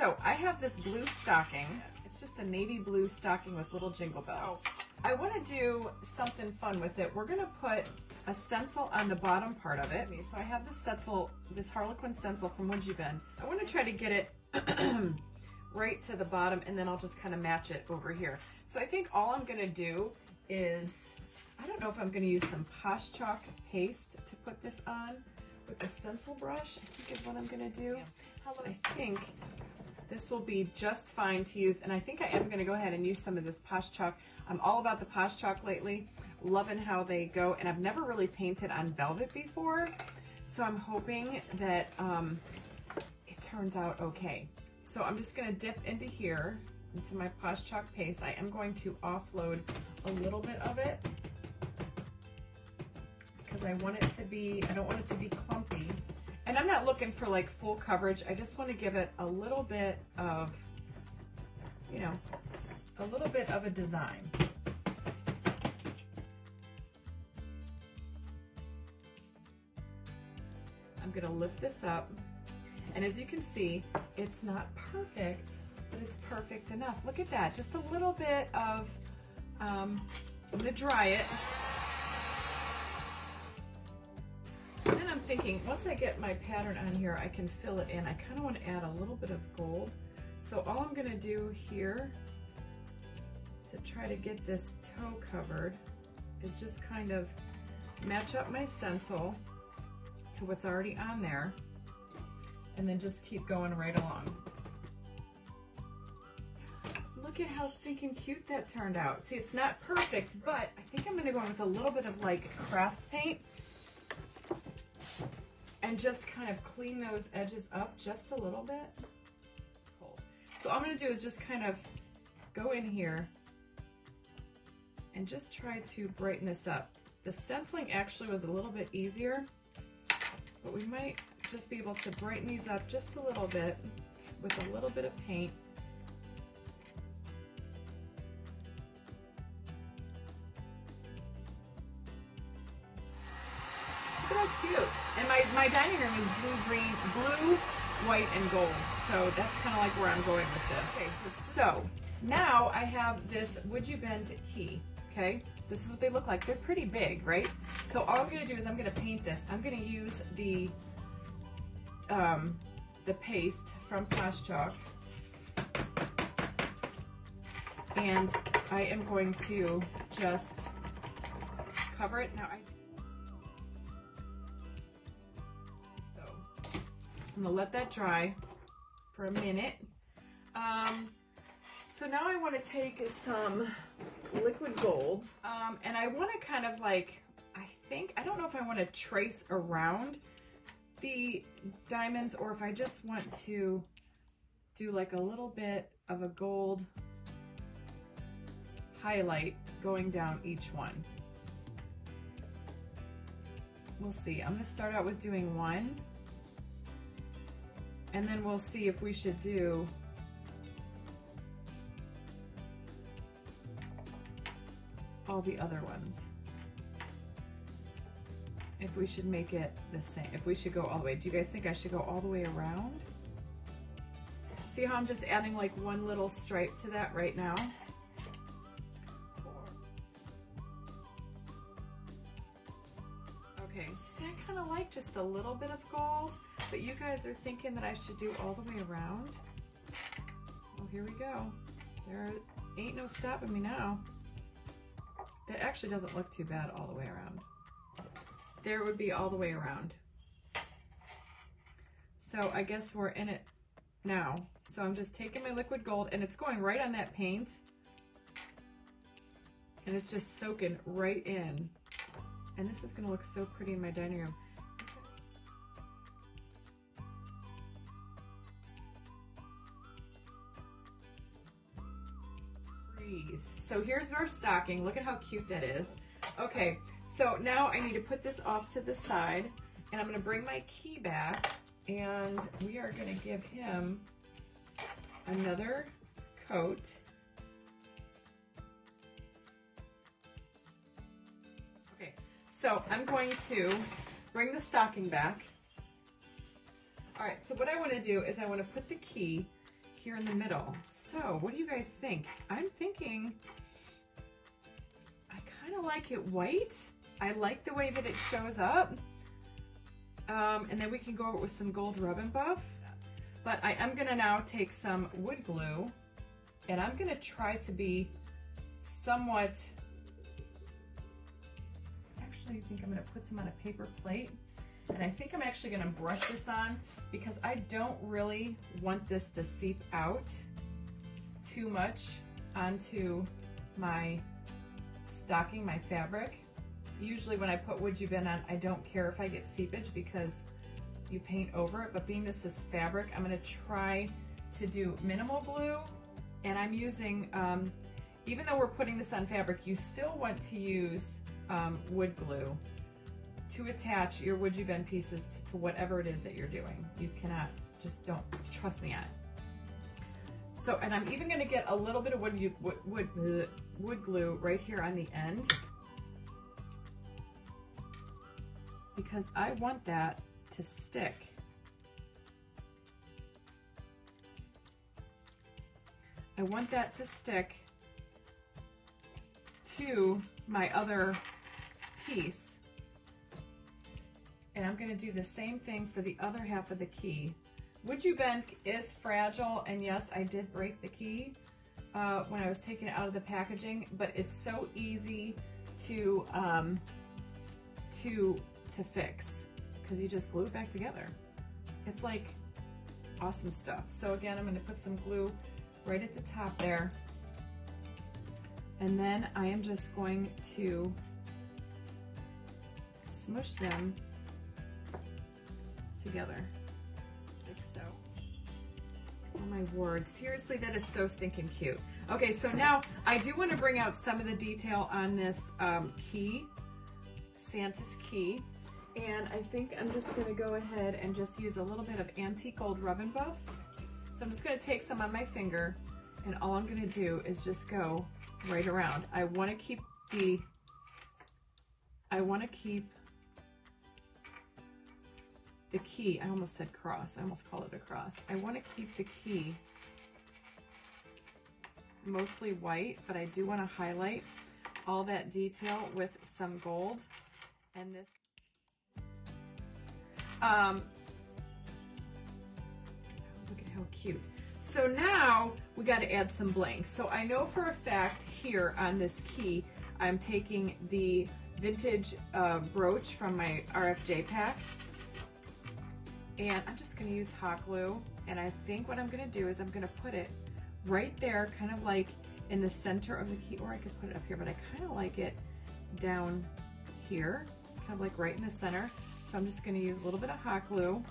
So I have this blue stocking. It's just a navy blue stocking with little jingle bells. Oh. I want to do something fun with it. We're gonna put a stencil on the bottom part of it. So I have this stencil, this Harlequin stencil from Would You Bend. I want to try to get it right to the bottom, and then I'll just kind of match it over here. So I think all I'm gonna do is, I don't know if I'm gonna use some Posh Chalk paste to put this on with the stencil brush, I think is what I'm gonna do. I think this will be just fine to use, and I think I am gonna go ahead and use some of this Posh Chalk. I'm all about the Posh Chalk lately, loving how they go, and I've never really painted on velvet before, so I'm hoping that it turns out okay. So I'm just gonna dip into here, into my Posh Chalk paste. I am going to offload a little bit of it because I want it to be, I don't want it to be clumpy. And I'm not looking for like full coverage. I just want to give it a little bit of, you know, a little bit of a design. I'm going to lift this up. And as you can see, it's not perfect, but it's perfect enough. Look at that, just a little bit of, I'm going to dry it. And then I'm thinking, once I get my pattern on here, I can fill it in. I kind of want to add a little bit of gold. So all I'm going to do here to try to get this toe covered is just kind of match up my stencil to what's already on there, and then just keep going right along. Look at how stinking cute that turned out. See, it's not perfect, but I think I'm gonna go in with a little bit of like craft paint and just kind of clean those edges up just a little bit. Cool. So all I'm gonna do is just kind of go in here and just try to brighten this up. The stenciling actually was a little bit easier, but we might just be able to brighten these up just a little bit with a little bit of paint. Look at how cute. And my dining room is blue, white, and gold. So that's kind of like where I'm going with this. Okay, so now I have this Would You Bend key, okay? This is what they look like. They're pretty big, right? So all I'm gonna do is I'm gonna paint this. I'm gonna use the paste from Posh Chalk, and I am going to just cover it. Now so I'm gonna let that dry for a minute. So now I want to take some liquid gold, and I want to kind of like, I don't know if I want to trace around the diamonds or if I just want to do like a little bit of a gold highlight going down each one. We'll see. I'm going to start out with doing one, and then we'll see if we should do all the other ones. If we should make it the same, if we should go all the way. Do you guys think I should go all the way around? See how I'm just adding like one little stripe to that right now? Okay, see, I kind of like just a little bit of gold, but you guys are thinking that I should do all the way around. Well, here we go. There ain't no stopping me now. That actually doesn't look too bad all the way around. There would be all the way around. So I guess we're in it now. So I'm just taking my liquid gold, and it's going right on that paint, and it's just soaking right in. And this is gonna look so pretty in my dining room. So here's our stocking. Look at how cute that is. Okay, so now I need to put this off to the side, and I'm going to bring my key back, and we are going to give him another coat. Okay, so I'm going to bring the stocking back. All right, so what I want to do is I want to put the key here in the middle. So what do you guys think? I'm thinking I kind of like it white. I like the way that it shows up. And then we can go over with some gold rub and buff. But I am gonna now take some wood glue and I'm gonna try to be somewhat, actually I think I'm gonna put some on a paper plate. And I think I'm actually gonna brush this on because I don't really want this to seep out too much onto my stocking, my fabric. Usually when I put Would You Ben on, I don't care if I get seepage because you paint over it, but being this is fabric, I'm gonna try to do minimal glue, and I'm using, even though we're putting this on fabric, you still want to use wood glue to attach your Would You Ben pieces to whatever it is that you're doing. You cannot, just don't, trust me on it. So, and I'm even gonna get a little bit of wood glue right here on the end because I want that to stick. I want that to stick to my other piece. And I'm going to do the same thing for the other half of the key. Would You Ben is fragile, and yes, I did break the key when I was taking it out of the packaging, but it's so easy to fix because you just glue it back together. It's like awesome stuff. So again, I'm going to put some glue right at the top there, and then I am just going to smush them together like so. Oh my word, seriously, that is so stinking cute. Okay, so now I do want to bring out some of the detail on this key, Santa's key, and I think I'm just going to go ahead and just use a little bit of antique gold rub and buff. So I'm just going to take some on my finger, and all I'm going to do is just go right around. I want to keep the key, I almost said cross, I almost called it a cross. I want to keep the key mostly white, but I do want to highlight all that detail with some gold. And this, look at how cute. So now we got to add some bling. So I know for a fact here on this key, I'm taking the vintage brooch from my RFJ pack. And I'm just going to use hot glue, and I think what I'm going to do is I'm going to put it right there, kind of like in the center of the key, or I could put it up here, but I kind of like it down here, kind of like right in the center. So I'm just going to use a little bit of hot glue.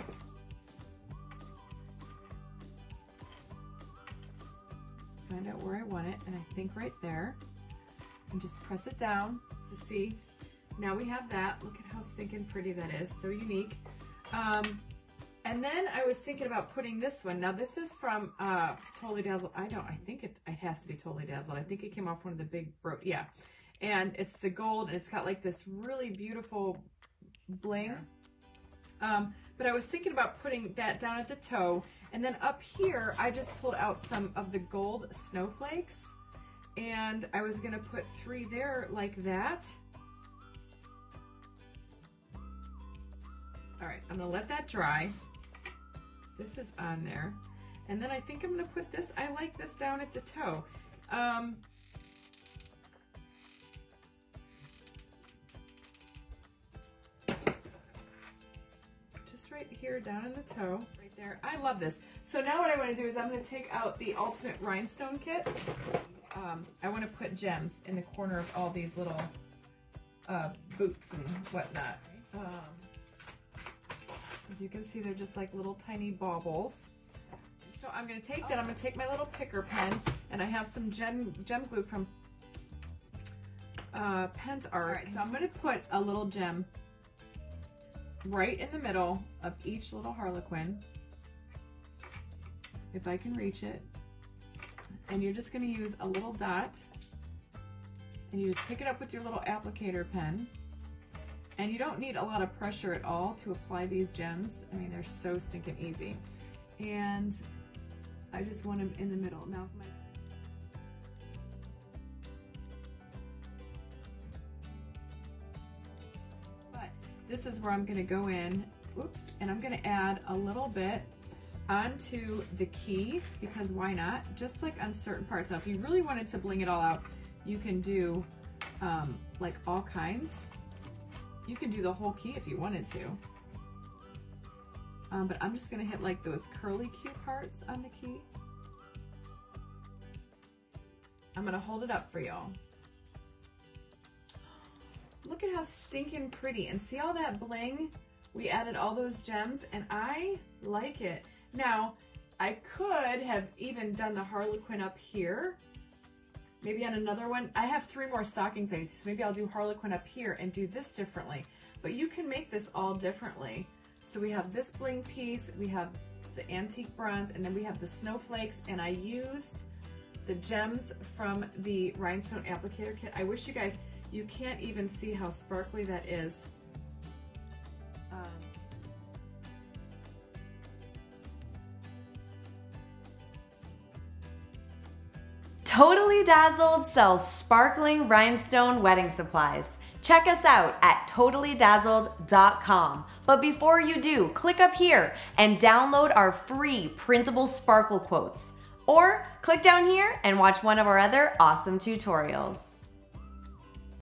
Find out where I want it, and I think right there, and just press it down. So see, now we have that. Look at how stinking pretty that is, so unique. And then I was thinking about putting this one. Now this is from Totally Dazzled. I think it has to be Totally Dazzled. I think it came off one of the big yeah. And it's the gold, and it's got like this really beautiful bling. But I was thinking about putting that down at the toe, and then up here I just pulled out some of the gold snowflakes, and I was gonna put 3 there like that. All right, I'm gonna let that dry. This is on there. And then I think I'm gonna put this, I like this down at the toe. Just right here down in the toe, right there. I love this. So now what I wanna do is I'm gonna take out the Ultimate Rhinestone Kit. I wanna put gems in the corner of all these little boots and whatnot. As you can see, they're just like little tiny baubles. So I'm going to take that, I'm going to take my little picker pen, and I have some gem glue from Pen's Art. All right, so I'm going to put a little gem right in the middle of each little harlequin, if I can reach it. And you're just going to use a little dot, and you just pick it up with your little applicator pen. And you don't need a lot of pressure at all to apply these gems. I mean, they're so stinking easy. And I just want them in the middle. Now, if but this is where I'm going to go in, oops, and I'm going to add a little bit onto the key, because why not? Just like on certain parts. Now, if you really wanted to bling it all out, you can do like all kinds. You can do the whole key if you wanted to. But I'm just going to hit like those curly Q parts on the key. I'm going to hold it up for y'all. Look at how stinking pretty. And see all that bling? We added all those gems and I like it. Now, I could have even done the Harlequin up here. Maybe on another one. I have 3 more stockings I need to, so maybe I'll do Harlequin up here and do this differently. But you can make this all differently. So we have this bling piece, we have the antique bronze, and then we have the snowflakes, and I used the gems from the Rhinestone Applicator Kit. I wish you guys, you can't even see how sparkly that is. Totally Dazzled sells sparkling rhinestone wedding supplies. Check us out at totallydazzled.com. But before you do, click up here and download our free printable sparkle quotes. Or click down here and watch one of our other awesome tutorials.